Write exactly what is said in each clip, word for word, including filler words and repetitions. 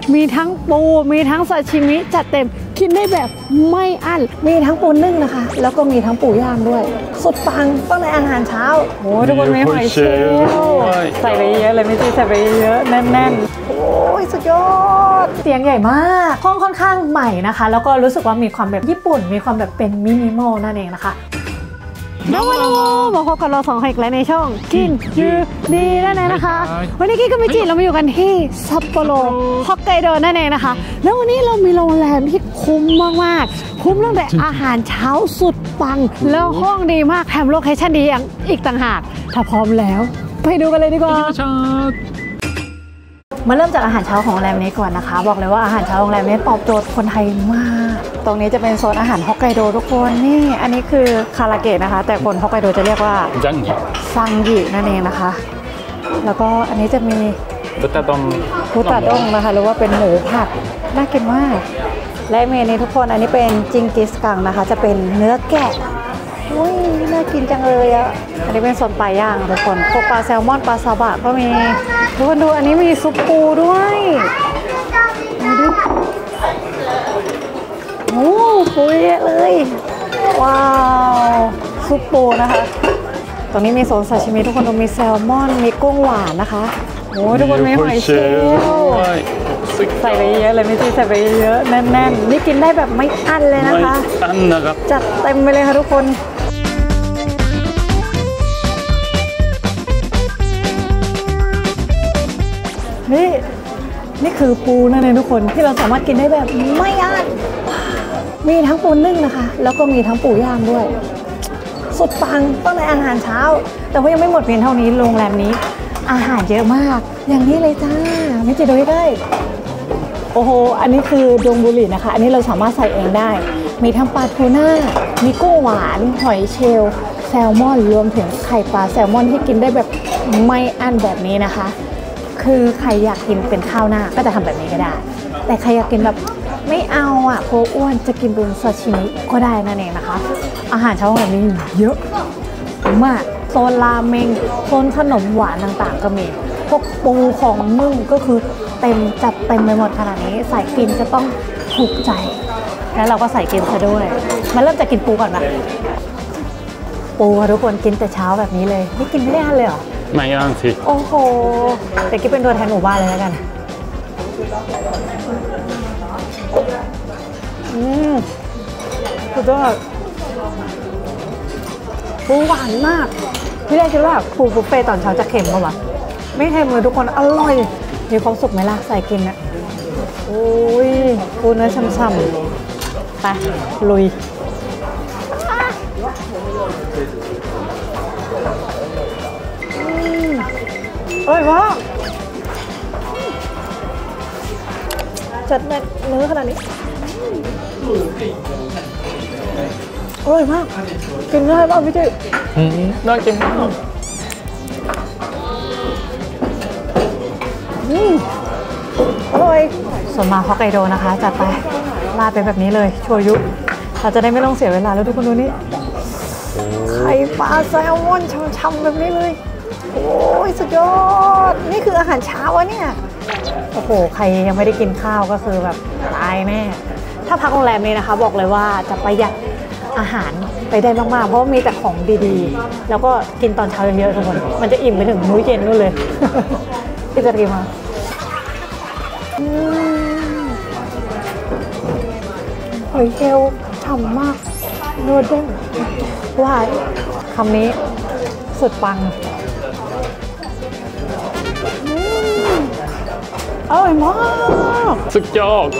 มีทั้งปูมีทั้งซาชิมิจัดเต็มกินได้แบบไม่อั้นมีทั้งปูนึ่งนะคะแล้วก็มีทั้งปูย่างด้วยสุดปังต้องในอาหารเช้าโอ้ทุกคนมีหอยเชลล์ใส่ไปเยอะเลยไม่ใช่ใส่ไปเยอะแน่นๆโอ้ยสุดยอดเตียงใหญ่มากห้องค่อนข้างใหม่นะคะแล้วก็รู้สึกว่ามีความแบบญี่ปุ่นมีความแบบเป็นมินิมอลนั่นเองนะคะน้องวันโมมาพบกับเราสองคนอีกแล้วในช่องกินยูดีนั่นเองนะคะวันนี้กิ๊กกับเมจิเรามาอยู่กันที่ซัปโปโรฮอกไกโดนั่นเองนะคะแล้ววันนี้เรามีโรงแรมที่คุ้มมากๆคุ้มตั้งแต่อาหารเช้าสุดปังแล้วห้องดีมากแถมโลเคชั่นดีอย่างอีกต่างหากถ้าพร้อมแล้วไปดูกันเลยดีกว่ามาเริ่มจากอาหารเช้าของโรงแรมนี้ก่อนนะคะบอกเลยว่าอาหารเช้าโรงแรมนี้ตอบโจทย์คนไทยมากตรงนี้จะเป็นโซนอาหารฮอกไกโดทุกคนนี่อันนี้คือคาราเกะนะคะแต่คนฮอกไกโดจะเรียกว่าซังกิซังกินั่นเองนะคะแล้วก็อันนี้จะมีพุตาด้งพุตาด้งนะคะหรือว่าเป็นหมูผัดน่ากินมากและเมนูทุกคนอันนี้เป็นจิงกิสคังนะคะจะเป็นเนื้อแกะอุ้ยน่ากินจังเลยอ่ะอันนี้เป็นโซนปลาย่างทุกคนพวกปลาแซลมอนปลาซาบะก็มีทุกคนดูอันนี้มีซุปปูด้วยดูโอ้ปูเยอะเลยว้าวซุปปูนะคะตรงนี้มีโซนซาชิมิทุกคนดูมีแซลมอนมีกุ้งหวานนะคะโอ้ทุกคนมีหอยเชลล์ใส่ไปเยอะเลยไม่ใช่ใส่ไปเยอะแน่นๆนี่กินได้แบบไม่อั้นเลยนะคะอั้นนะครับจัดเต็มไปเลยค่ะทุกคนนี่นี่คือปูนั่นเองทุกคนที่เราสามารถกินได้แบบไม่อั้นมีทั้งปูนึ่งนะคะแล้วก็มีทั้งปูย่างด้วยสุดปังต้องในอาหารเช้าแต่ว่ายังไม่หมดเพียงเท่านี้โรงแรมนี้อาหารเยอะมากอย่างนี้เลยจ้าไม่จะดูได้โอ้โหอันนี้คือดงบุหรี่นะคะอันนี้เราสามารถใส่เองได้มีทั้งปลาทูน่ามีกุ้งหวานหอยเชลล์แซลมอนรวมถึงไข่ปลาแซลมอนที่กินได้แบบไม่อั้นแบบนี้นะคะคือใครอยากกินเป็นข้าวหน้าก็จะทำแบบนี้ก็ได้แต่ใครอยากกินแบบไม่เอาอ่ะโคอ้วนจะกินเป็นซาชิมิก็ได้นั่นเองนะคะอาหารเช้าแบบนี้เยอะมากโซนราเมงโซนขนมหวานต่างๆก็มีพวกปูของนึ่งก็คือเต็มจัดเต็มไปหมดขนาดนี้ใส่กินจะต้องถูกใจแล้วเราก็ใส่กินซะด้วยมาเริ่มจากกินปูก่อนนะปูทุกคนกินแต่เช้าแบบนี้เลยไม่กินไม่ได้เลยเหรอไม่ย่างสิโอ้โหแต่กิ๊บเป็นตัวแทนหมู่บ้านเลยแล้วกันอืมสุดยอดปูหวานมากพี่แรกคิดว่าปูบุฟเฟ่ตอนเช้าจะเค็มป่ะวะไม่เค็มเลยทุกคนอร่อยมีความสุขไหมล่ะใส่กินนะโอ้ยปูเนื้อช่ำๆไปลุยอร่อยมากจัดเนื้อขนาดนี้อร่อยมากกินง่ายมากพี่เจ๊น่ากินมากอร่อยส่วนมาฮอกไกโดนะคะจัดไปราดไปแบบนี้เลยโชยุเราจะได้ไม่ต้องเสียเวลาแล้วทุกคนดูนี่ไข่ปลาแซลมอนช่ำๆแบบนี้เลยโอ้ยสุดยอดนี่คืออาหารเช้าวะเนี่ยโอ้โหใครยังไม่ได้กินข้าวก็คือแบบตายแน่ถ้าพักโรงแรมนี้นะคะบอกเลยว่าจะประหยัดอาหารไปได้มากๆเพราะมีแต่ของดีๆแล้วก็กินตอนเช้าเยอะๆทุกคนมันจะอิ่มไปถึงมื้อเย็นนู่นเลยที่จะกินมาหอยเชลล์ฉ่ำมากเนื้อเด้งหวานคำนี้สุดปังอร่อยมากสุดยอด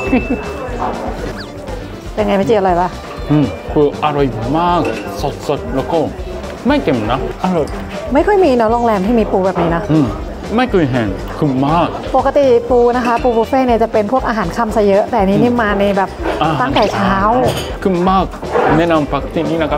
เป็นไงพี่เจี๊ยบอร่อยปะอืมคืออร่อยมากสดๆแล้วก็ไม่เค็มนะอร่อยไม่ค่อยมีนะโรงแรมที่มีปูแบบนี้นะอืมไม่เคยเห็นคือมากปกติปูนะคะปูบุฟเฟ่เนี่ยจะเป็นพวกอาหารค่ำซะเยอะแต่นี้นี่มาในแบบตั้งแต่เช้าคือมากแนะนำพักที่นี่นะครับ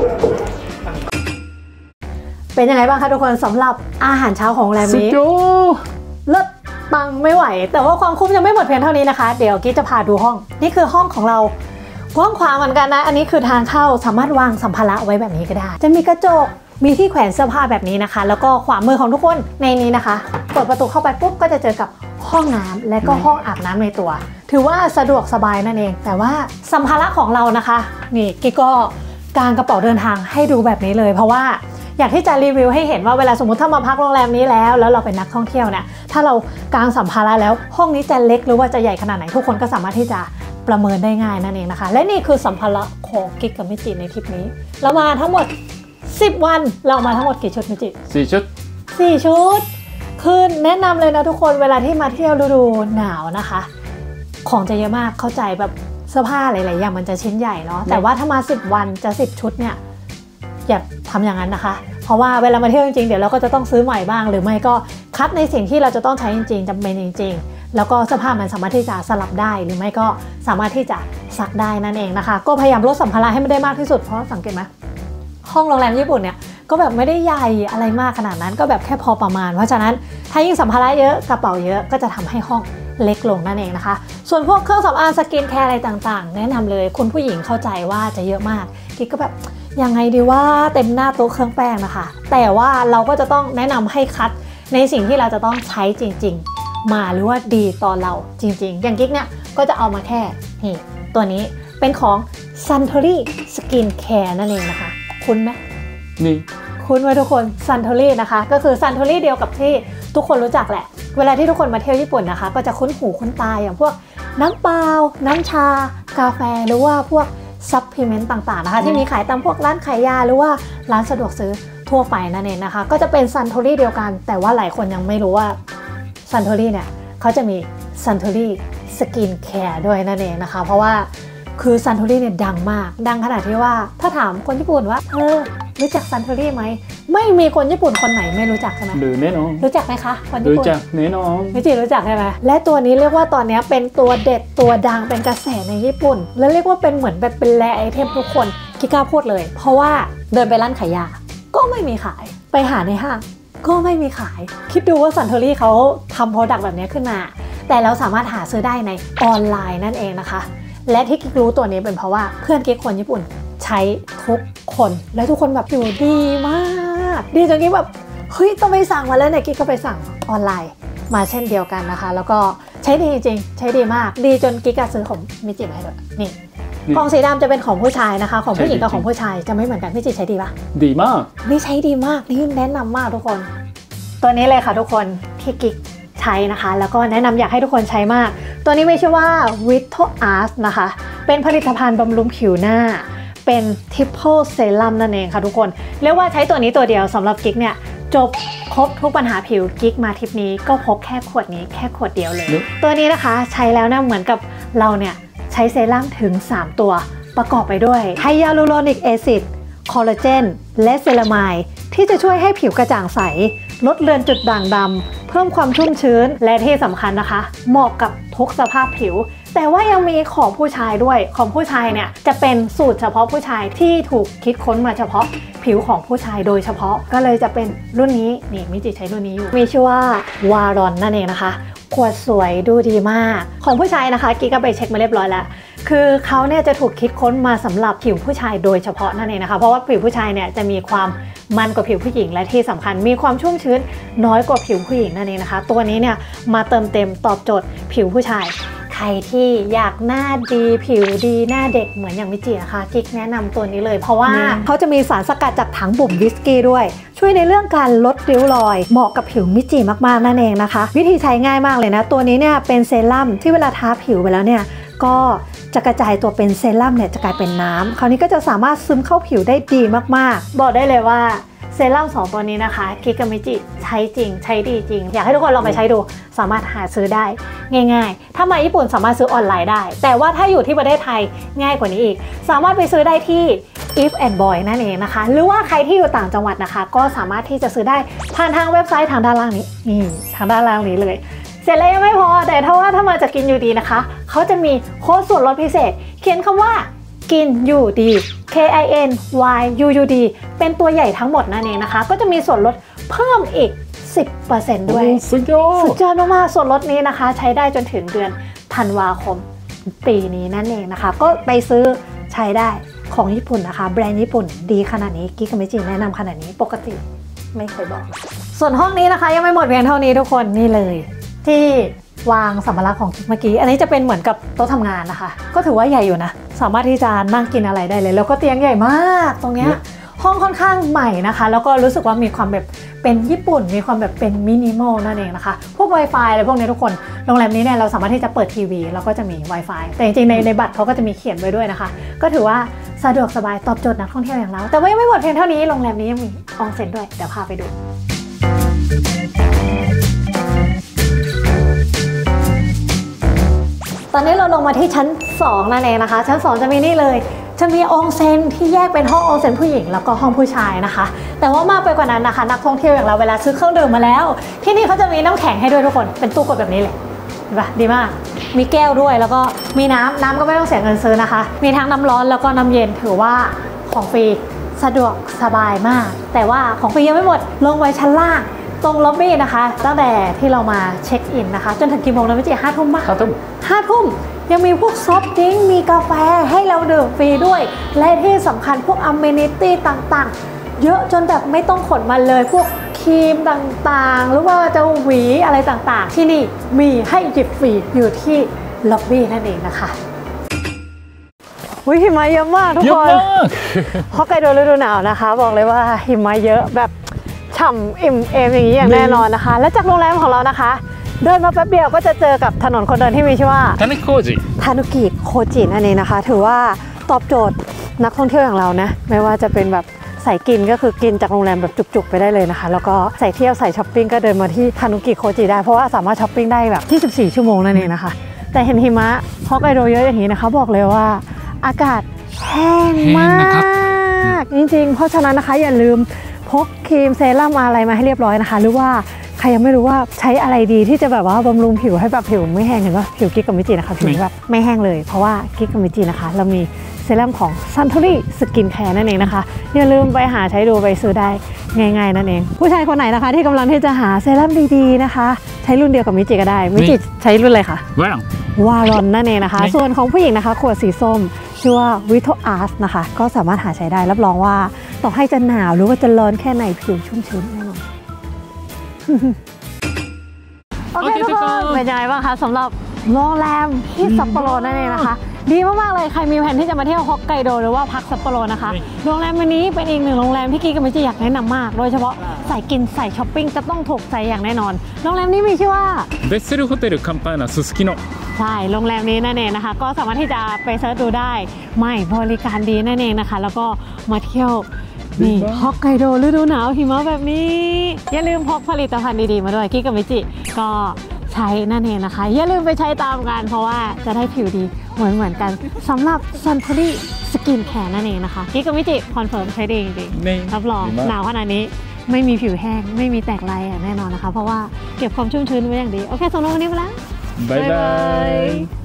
เป็นยังไงบ้างคะทุกคนสำหรับอาหารเช้าของโรงแรมนี้เลิศปังไม่ไหวแต่ว่าความคุ้มยังไม่หมดเพียงเท่านี้นะคะเดี๋ยวกิ๊กจะพาดูห้องนี่คือห้องของเรากว้างขวางเหมือนกันนะอันนี้คือทางเข้าสามารถวางสัมภาระไว้แบบนี้ก็ได้จะมีกระจกมีที่แขวนเสื้อผ้าแบบนี้นะคะแล้วก็ขวามือของทุกคนในนี้นะคะเปิดประตูเข้าไปปุ๊บก็จะเจอกับห้องน้ำและก็ห้องอาบน้ำในตัวถือว่าสะดวกสบายนั่นเองแต่ว่าสัมภาระของเรานะคะนี่กิ๊กก็กางกระเป๋าเดินทางให้ดูแบบนี้เลยเพราะว่าอยากที่จะรีวิวให้เห็นว่าเวลาสมมติถ้ามาพักโรงแรมนี้แล้วแล้วเราเป็นนักท่องเที่ยวเนี่ยถ้าเรากางสัมภาระแล้วห้องนี้จะเล็กหรือว่าจะใหญ่ขนาดไหนทุกคนก็สามารถที่จะประเมินได้ง่ายนั่นเองนะคะและนี่คือสัมภาระของกิ๊กกับมิจิในทริปนี้เรามาทั้งหมดสิบวันเรามาทั้งหมดกี่ชุดมิจิสี่ชุดสี่ชุดคือแนะนำเลยนะทุกคนเวลาที่มาเที่ยวฤดูหนาวนะคะของจะเยอะมากเข้าใจแบบเสื้อผ้าหลายๆอย่างมันจะชิ้นใหญ่เนาะแต่ว่าถ้ามาสิบวันจะสิบชุดเนี่ยอย่าทำอย่างนั้นนะคะเพราะว่าเวลามาเที่ยวจริงๆเดี๋ยวเราก็จะต้องซื้อใหม่บ้างหรือไม่ก็คัดในสิ่งที่เราจะต้องใช้จริงๆจำเป็นจริงๆแล้วก็เสื้อผ้ามันสามารถที่จะสลับได้หรือไม่ก็สามารถที่จะซักได้นั่นเองนะคะก็พยายามลดสัมภาระให้มันได้มากที่สุดเพราะสังเกตไหมห้องโรงแรมญี่ปุ่นเนี่ยก็แบบไม่ได้ใหญ่อะไรมากขนาดนั้นก็แบบแค่พอประมาณเพราะฉะนั้นถ้ายิ่งสัมภาระเยอะกระเป๋าเยอะก็จะทำให้ห้องเล็กลงนั่นเองนะคะส่วนพวกเครื่องสำอางสกินแคร์อะไรต่างๆแนะนำเลยคุณผู้หญิงเข้าใจว่าจะเยอะมากกิ๊กก็แบบยังไงดีว่าเต็มหน้าโต๊ะเครื่องแป้งนะคะแต่ว่าเราก็จะต้องแนะนำให้คัดในสิ่งที่เราจะต้องใช้จริงๆมาหรือว่าดีต่อเราจริงๆอย่างกิ๊กเนี่ยก็จะเอามาแค่นี่ตัวนี้เป็นของ Suntory Skin Care นั่นเองนะคะคุ้นไหมนี่คุ้นไหมทุกคน Suntory นะคะก็คือ Suntory เดียวกับที่ทุกคนรู้จักแหละเวลาที่ทุกคนมาเที่ยวญี่ปุ่นนะคะก็จะคุ้นหูคุ้นตาอย่างพวกน้ำเปล่าน้ำชากาแฟหรือว่าพวกซัพพลีเมนต์ต่างๆนะคะที่มีขายตามพวกร้านขายยาหรือว่าร้านสะดวกซื้อทั่วไปนั่นเองนะคะก็จะเป็น Suntory เดียวกันแต่ว่าหลายคนยังไม่รู้ว่า Suntory เนี่ยเขาจะมี Suntory Skin Care ด้วยนั่นเองนะคะเพราะว่าคือ Suntory เนี่ยดังมากดังขนาดที่ว่าถ้าถามคนญี่ปุ่นว่าเออรู้จัก Suntory ไหมไม่มีคนญี่ปุ่นคนไหนไม่รู้จักใช่ไหมหรือแน่นอนรู้จักไหมคะคนญี่ปุ่นรู้จักแน่นอนไม่จริงรู้จักใช่ไหมและตัวนี้เรียกว่าตอนนี้เป็นตัวเด็ดตัวดังเป็นกระแสในญี่ปุ่นและเรียกว่าเป็นเหมือนแบบเป็นแรไอเทมทุกคนกิ๊กกล้าพูดเลยเพราะว่าเดินไปร้านขายยาก็ไม่มีขายไปหาในห้างก็ไม่มีขายคิดดูว่า Suntory เขาทำโปรดักต์แบบนี้ขึ้นมาแต่เราสามารถหาซื้อได้ในออนไลน์นั่นเองนะคะและที่กิ๊กรู้ตัวนี้เป็นเพราะว่าเพื่อนกิ๊กคนญี่ปุ่นใช้ทุกคนและทุกคนแบบอยู่ดีมากดีจนกิ๊กแบบเฮ้ยต้องไปสั่งมาแล้วเนี่ยกิ๊กก็ไปสั่งออนไลน์มาเช่นเดียวกันนะคะแล้วก็ใช้ดีจริงใช้ดีมากดีจนกิ๊กซื้อของมิจิมาให้ด้วยนี่ของสีดำจะเป็นของผู้ชายนะคะของผู้หญิงกับของผู้ชายจะไม่เหมือนกันมิจิใช้ดีปะดีมากนี่ใช้ดีมากนี่แนะนำมากทุกคนตัวนี้เลยค่ะทุกคนที่กิ๊กใช้นะคะแล้วก็แนะนำอยากให้ทุกคนใช้มากตัวนี้มีชื่อว่า Vito Art นะคะเป็นผลิตภัณฑ์บำรุงผิวหน้าเป็น Triple Serum นั่นเองค่ะทุกคนเรียกว่าใช้ตัวนี้ตัวเดียวสำหรับกิ๊กเนี่ยจบครบทุกปัญหาผิวกิ๊กมาทริปนี้ก็พกแค่ขวดนี้แค่ขวดเดียวเลยตัวนี้นะคะใช้แล้วนะเหมือนกับเราเนี่ยใช้เซรั่มถึงสามตัวประกอบไปด้วยไฮยาลูโรนิกแอซิดคอลลาเจนและเซรามายที่จะช่วยให้ผิวกระจ่างใสลดเลือนจุดด่างดำเพิ่มความชุ่มชื้นและที่สำคัญนะคะเหมาะกับทุกสภาพผิวแต่ว่ายังมีของผู้ชายด้วยของผู้ชายเนี่ยจะเป็นสูตรเฉพาะผู้ชายที่ถูกคิดค้นมาเฉพาะผิวของผู้ชายโดยเฉพาะก็เลยจะเป็นรุ่นนี้นี่มิจิใช้รุ่นนี้อยู่มีชื่อว่าวารอนนั่นเองนะคะขวดสวยดูดีมากของผู้ชายนะคะกิ๊กก็ไปเช็คมาเรียบร้อยแล้วคือเขาเนี่ยจะถูกคิดค้นมาสำหรับผิวผู้ชายโดยเฉพาะนั่นเองนะคะเพราะว่าผิวผู้ชายเนี่ยจะมีความมันกว่าผิวผู้หญิงและที่สำคัญมีความชุ่มชื้นน้อยกว่าผิวผู้หญิงนั่นเองนะคะตัวนี้เนี่ยมาเติมเต็มตอบโจทย์ผิวผู้ชายใครที่อยากหน้าดีผิวดีหน้าเด็กเหมือนอย่างมิจินะคะกิ๊กแนะนำตัวนี้เลยเพราะว่าเขาจะมีสารสกัดจากถังบ่มวิสกี้ด้วยช่วยในเรื่องการลดริ้วรอยเหมาะกับผิวมิจิมากๆนั่นเองนะคะวิธีใช้ง่ายมากเลยนะตัวนี้เนี่ยเป็นเซรั่มที่เวลาทาผิวไปแล้วเนี่ยก็จะกระจายตัวเป็นเซรั่มเนี่ยจะกลายเป็นน้ำคราวนี้ก็จะสามารถซึมเข้าผิวได้ดีมากๆบอกได้เลยว่าเซรั่มสองตัวนี้นะคะกิ๊กกับมิจิใช้จริงใช้ดีจริงอยากให้ทุกคนลองไปใช้ดูสามารถหาซื้อได้ง่ายๆถ้ามาญี่ปุ่นสามารถซื้อออนไลน์ได้แต่ว่าถ้าอยู่ที่ประเทศไทยง่ายกว่านี้อีกสามารถไปซื้อได้ที่ If and Boy นั่นเองนะคะหรือว่าใครที่อยู่ต่างจังหวัดนะคะก็สามารถที่จะซื้อได้ผ่านทางเว็บไซต์ทางด้านล่างนี้นี่ทางด้านล่างนี้เลยเสร็จแล้วยังไม่พอแต่ถ้าว่าถ้ามาจากกินอยู่ดีนะคะเขาจะมีโค้ดส่วนลดพิเศษเขียนคำว่ากินอยู่ดี K I N Y U U D เป็นตัวใหญ่ทั้งหมดนั่นเองนะคะก็จะมีส่วนลดเพิ่มอีก สิบเปอร์เซ็นต์ ด้วยสุดยอดสุดยอดมากๆส่วนลดนี้นะคะใช้ได้จนถึงเดือนธันวาคมปีนี้นั่นเองนะคะก็ไปซื้อใช้ได้ของญี่ปุ่นนะคะแบรนด์ญี่ปุ่นดีขนาดนี้กิ๊กกับมิจิแนะนำขนาดนี้ปกติไม่เคยบอกส่วนห้องนี้นะคะยังไม่หมดเพียงเท่านี้ทุกคนนี่เลยที่วางสัมภาระของกิ๊กเมื่อกี้อันนี้จะเป็นเหมือนกับโต๊ะทำงานนะคะก็ถือว่าใหญ่อยู่นะสามารถที่จะนั่งกินอะไรได้เลยแล้วก็เตียงใหญ่มากตรงเนี้ยห้องค่อนข้างใหม่นะคะแล้วก็รู้สึกว่ามีความแบบเป็นญี่ปุ่นมีความแบบเป็นมินิมอลนั่นเองนะคะพวก Wi-Fi อะไรพวกนี้ทุกคนโรงแรมนี้เนี่ยเราสามารถที่จะเปิดทีวีแล้วก็จะมี Wi-Fi แต่จริงๆในในบัตรเขาก็จะมีเขียนไว้ด้วยนะคะก็ถือว่าสะดวกสบายตอบโจทย์นักท่องเที่ยวอย่างเราแต่ว่ายังไม่หมดเพียงเท่านี้โรงแรมนี้ยังมีออนเซ็นด้วยเดี๋ยวพาไปดูตอนนี้เราลงมาที่ชั้นสองนั่นเองนะคะชั้นสองจะมีนี่เลยจะมีออนเซ็นที่แยกเป็นห้องออนเซ็นผู้หญิงแล้วก็ห้องผู้ชายนะคะแต่ว่ามากไปกว่านั้นนะคะนักท่องเที่ยวอย่างเราเวลาซื้อเครื่องดื่มมาแล้วที่นี่เขาจะมีน้ำแข็งให้ด้วยทุกคนเป็นตู้กดแบบนี้เลยเห็นปะดีมากมีแก้วด้วยแล้วก็มีน้ำน้ำก็ไม่ต้องเสียเงินซื้อนะคะมีทั้งน้ำร้อนแล้วก็น้ำเย็นถือว่าของฟรีสะดวกสบายมากแต่ว่าของฟรียังไม่หมดลงไว้ชั้นล่างตรงล็อบบี้นะคะตั้งแต่ที่เรามาเช็คอินนะคะจนถึงกี่โมงนะพี่จีห้าทุ่มป่ะห้าทุ่มห้าทุ่มยังมีพวกซอฟต์ดริงก์มีกาแฟให้เราดื่มฟรีด้วยและที่สำคัญพวกอเมนิตี้ต่างๆเยอะจนแบบไม่ต้องขนมาเลยพวกครีมต่างๆหรือว่าจะหวีอะไรต่างๆที่นี่มีให้หยิบฟรีอยู่ที่ล็อบบี้นั่นเองนะคะวิหิมะเยอะมากทุกคนฮอกไกโดฤดูหนาวนะคะบอกเลยว่าหิมะเยอะแบบฉ่ำอิ่มเอมอย่างนี้อย่างแน่นอนนะคะและจากโรงแรมของเรานะคะเดินมาแป๊บเดียวก็จะเจอกับถนนคนเดินที่มีชื่อว่าทานุกิโคจิทานุกิโคจินั่นเองนะคะถือว่าตอบโจทย์นักท่องเที่ยวอย่างเรานะไม่ว่าจะเป็นแบบใส่กินก็คือกินจากโรงแรมแบบจุกๆไปได้เลยนะคะแล้วก็ใส่เที่ยวใส่ช้อปปิ้งก็เดินมาที่ทานุกิโคจิได้เพราะว่าสามารถช้อปปิ้งได้แบบยี่สิบสี่ชั่วโมงนั่นเองนะคะแต่เห็นหิมะฮอกไกโดเยอะอย่างนี้นะคะบอกเลยว่าอากาศแห้งมากจริงๆเพราะฉะนั้นนะคะอย่าลืมพกครีมเซรั่มอะไรมาให้เรียบร้อยนะคะหรือว่าใครยังไม่รู้ว่าใช้อะไรดีที่จะแบบว่าบำรุงผิวให้แบบผิวไม่แห้งเห็นป่ะผิวกิ๊กกับมิจินะคะผิวแบบไม่แห้งเลยเพราะว่ากิ๊กกับมิจินะคะเรามีเซรั่มของซันโทรีสกินแคร์นั่นเองนะคะอย่าลืมไปหาใช้ดูไปซื้อได้ง่ายๆนั่นเองผู้ชายคนไหนนะคะที่กำลังที่จะหาเซรั่มดีๆนะคะใช้รุ่นเดียวกับมิจิก็ได้มิจิใช้รุ่นอะไรคะวารอนวารอนนั่นเองนะคะส่วนของผู้หญิงนะคะขวดสีส้มชื่อว่าวิโทอาร์สนะคะก็สามารถหาใช้ได้รับรองว่าต่อให้จะหนาวหรือว่าจะร้อนแค่ไหนผิวชุ่มชื้นแน่นอนโอเคทุกคนเป็นยังไงบ้างคะสำหรับโรงแรมที่ซัปโปโรนั่นเองนะคะดีมากๆเลยใครมีแผนที่จะมาเที่ยวฮอกไกโดหรือว่าพักซัปโปโรนะคะโรงแรมวันนี้เป็นอีกหนึ่งโรงแรมที่กิ๊กกับมิจิอยากแนะนำมากโดยเฉพาะใส่กินใส่ช้อปปิ้งจะต้องถูกใจอย่างแน่นอนโรงแรมนี้มีชื่อว่าเบสเซลโฮเทลคัมปานาซุสกิโนใช่โรงแรมนี้นั่นเองนะคะก็สามารถที่จะไปเสิร์ชดูได้ไม่บริการดีนั่นเองนะคะแล้วก็มาเที่ยวนี่ฮอกไกโดฤดูหนาวหิมะแบบนี้อย่าลืมพกผลิตภัณฑ์ดีๆมาด้วยกิ๊กกับมิจิก็ใช้นั่นเองนะคะอย่าลืมไปใช้ตามกันเพราะว่าจะได้ผิวดีเหมือนเหมือนกันสำหรับซันโทรีสกินแคร์นั่นเองนะคะกิ๊กกับมิจิคอนเฟิร์มใช้ดีจริงๆรับรองหนาวขนาดนี้ไม่มีผิวแห้งไม่มีแตกลายแน่นอนนะคะเพราะว่าเก็บความชุ่มชื้นไว้อย่างดีโอเคสำหรับวันนี้ไปแล้วบ๊ายบาย